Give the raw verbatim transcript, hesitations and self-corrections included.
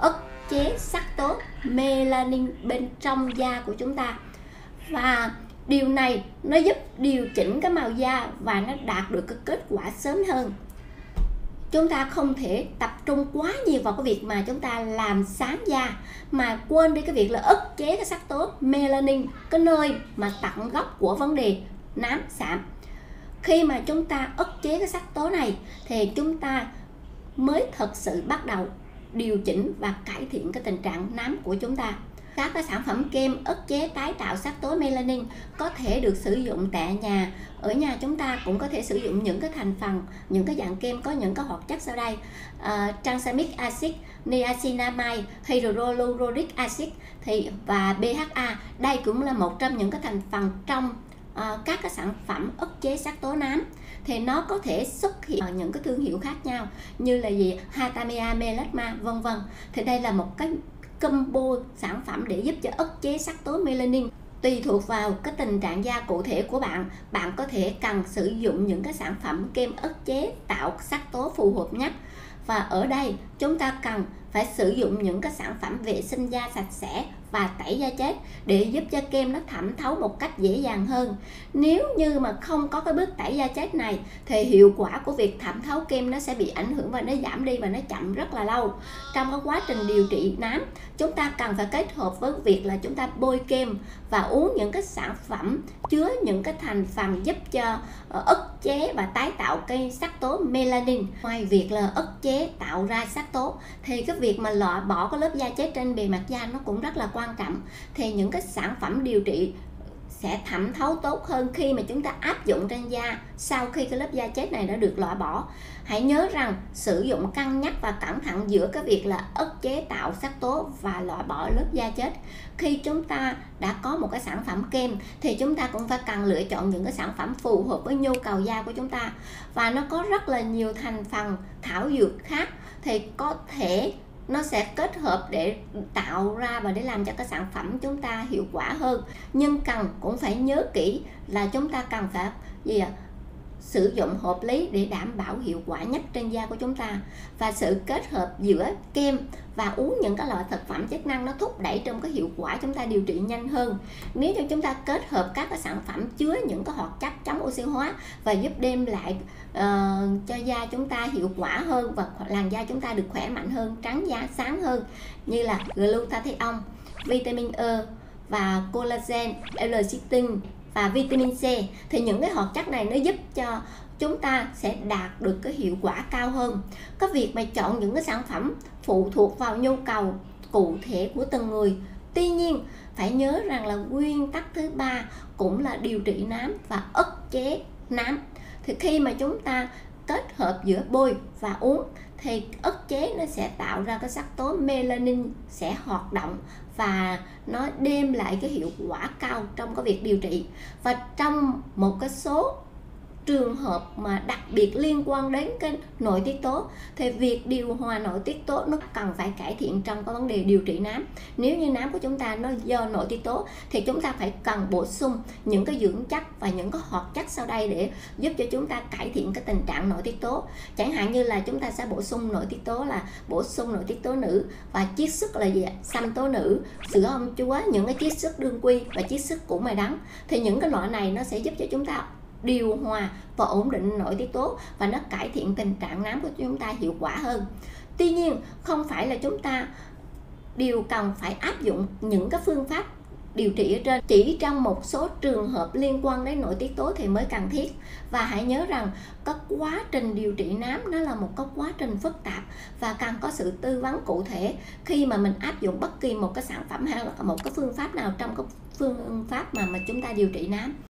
ức chế sắc tố melanin bên trong da của chúng ta. Và điều này nó giúp điều chỉnh cái màu da và nó đạt được cái kết quả sớm hơn. Chúng ta không thể tập trung quá nhiều vào cái việc mà chúng ta làm sáng da mà quên đi cái việc là ức chế cái sắc tố melanin, cái nơi mà tận gốc của vấn đề nám sạm. Khi mà chúng ta ức chế cái sắc tố này thì chúng ta mới thực sự bắt đầu điều chỉnh và cải thiện cái tình trạng nám của chúng ta. Các cái sản phẩm kem ức chế tái tạo sắc tố melanin có thể được sử dụng tại nhà. Ở nhà chúng ta cũng có thể sử dụng những cái thành phần, những cái dạng kem có những cái hoạt chất sau đây: uh, tranexamic acid, niacinamide, hyaluronic acid thì và bê hát a. Đây cũng là một trong những cái thành phần trong uh, các cái sản phẩm ức chế sắc tố nám. Thì nó có thể xuất hiện ở những cái thương hiệu khác nhau như là gì Hatamia, Melasma vân vân. Thì đây là một cái combo sản phẩm để giúp cho ức chế sắc tố melanin. Tùy thuộc vào cái tình trạng da cụ thể của bạn, bạn có thể cần sử dụng những cái sản phẩm kem ức chế tạo sắc tố phù hợp nhất. Và ở đây chúng ta cần phải sử dụng những cái sản phẩm vệ sinh da sạch sẽ và tẩy da chết để giúp cho kem nó thẩm thấu một cách dễ dàng hơn. Nếu như mà không có cái bước tẩy da chết này thì hiệu quả của việc thẩm thấu kem nó sẽ bị ảnh hưởng và nó giảm đi và nó chậm rất là lâu. Trong cái quá trình điều trị nám, chúng ta cần phải kết hợp với việc là chúng ta bôi kem và uống những cái sản phẩm chứa những cái thành phần giúp cho ức chế và tái tạo cái sắc tố melanin. Ngoài việc là ức chế tạo ra sắc tố thì cái việc mà loại bỏ cái lớp da chết trên bề mặt da nó cũng rất là quan trọng. Thì những cái sản phẩm điều trị sẽ thẩm thấu tốt hơn khi mà chúng ta áp dụng trên da sau khi cái lớp da chết này đã được loại bỏ. Hãy nhớ rằng sử dụng cân nhắc và cẩn thận giữa cái việc là ức chế tạo sắc tố và loại bỏ lớp da chết. Khi chúng ta đã có một cái sản phẩm kem thì chúng ta cũng phải cần lựa chọn những cái sản phẩm phù hợp với nhu cầu da của chúng ta. Và nó có rất là nhiều thành phần thảo dược khác thì có thể nó sẽ kết hợp để tạo ra và để làm cho cái sản phẩm chúng ta hiệu quả hơn. Nhưng cần cũng phải nhớ kỹ là chúng ta cần phải gì ạ? Sử dụng hợp lý để đảm bảo hiệu quả nhất trên da của chúng ta. Và sự kết hợp giữa kem và uống những cái loại thực phẩm chức năng nó thúc đẩy trong cái hiệu quả chúng ta điều trị nhanh hơn. Nếu như chúng ta kết hợp các cái sản phẩm chứa những cái hoạt chất chống oxy hóa và giúp đem lại uh, cho da chúng ta hiệu quả hơn và làn da chúng ta được khỏe mạnh hơn, trắng da sáng hơn, như là glutathione, vitamin E và collagen, L-cysteine và vitamin C, thì những cái hoạt chất này nó giúp cho chúng ta sẽ đạt được cái hiệu quả cao hơn. Cái việc mà chọn những cái sản phẩm phụ thuộc vào nhu cầu cụ thể của từng người. Tuy nhiên phải nhớ rằng là nguyên tắc thứ ba cũng là điều trị nám và ức chế nám. Thì khi mà chúng ta kết hợp giữa bôi và uống thì ức chế nó sẽ tạo ra cái sắc tố melanin sẽ hoạt động và nó đem lại cái hiệu quả cao trong cái việc điều trị. Và trong một cái số trường hợp mà đặc biệt liên quan đến cái nội tiết tố thì việc điều hòa nội tiết tố nó cần phải cải thiện trong cái vấn đề điều trị nám. Nếu như nám của chúng ta nó do nội tiết tố thì chúng ta phải cần bổ sung những cái dưỡng chất và những cái hoạt chất sau đây để giúp cho chúng ta cải thiện cái tình trạng nội tiết tố. Chẳng hạn như là chúng ta sẽ bổ sung nội tiết tố là bổ sung nội tiết tố nữ và chiết xuất là gì ạ? Sanh tố nữ, sữa ong chúa, những cái chiết xuất đương quy và chiết xuất củ mài đắng. Thì những cái loại này nó sẽ giúp cho chúng ta điều hòa và ổn định nội tiết tố và nó cải thiện tình trạng nám của chúng ta hiệu quả hơn. Tuy nhiên không phải là chúng ta đều cần phải áp dụng những cái phương pháp điều trị ở trên, chỉ trong một số trường hợp liên quan đến nội tiết tố thì mới cần thiết. Và hãy nhớ rằng cái quá trình điều trị nám nó là một cái quá trình phức tạp và cần có sự tư vấn cụ thể khi mà mình áp dụng bất kỳ một cái sản phẩm hay là một cái phương pháp nào trong cái phương pháp mà mà chúng ta điều trị nám.